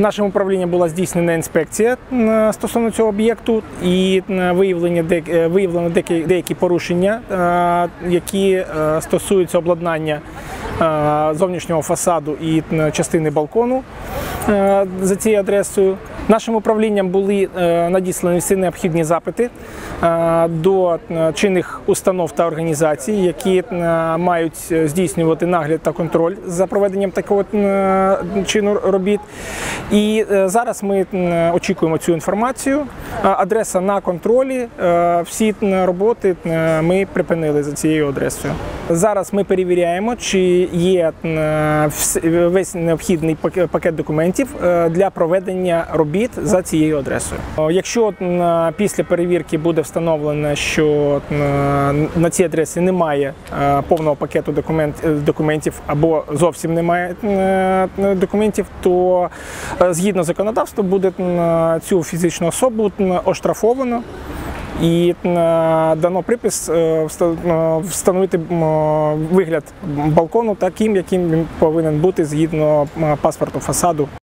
Нашим управлінням була здійснена інспекція стосовно цього об'єкту і виявлено деякі порушення, які стосуються обладнання зовнішнього фасаду і частини балкону за цією адресою. Нашим управлінням були надіслані всі необхідні запити до чинних установ та організацій, які мають здійснювати нагляд та контроль за проведенням такого чину робіт. І зараз ми очікуємо цю інформацію. Адреса на контролі, всі роботи ми припинили за цією адресою. Зараз ми перевіряємо, чи є весь необхідний пакет документів для проведення робіт за цією адресою. Якщо після перевірки буде встановлено, що на цій адресі немає повного пакету документів або зовсім немає документів, то згідно законодавства буде цю фізичну особу оштрафовано і дано припис встановити вигляд балкону таким, яким він повинен бути згідно паспорту фасаду.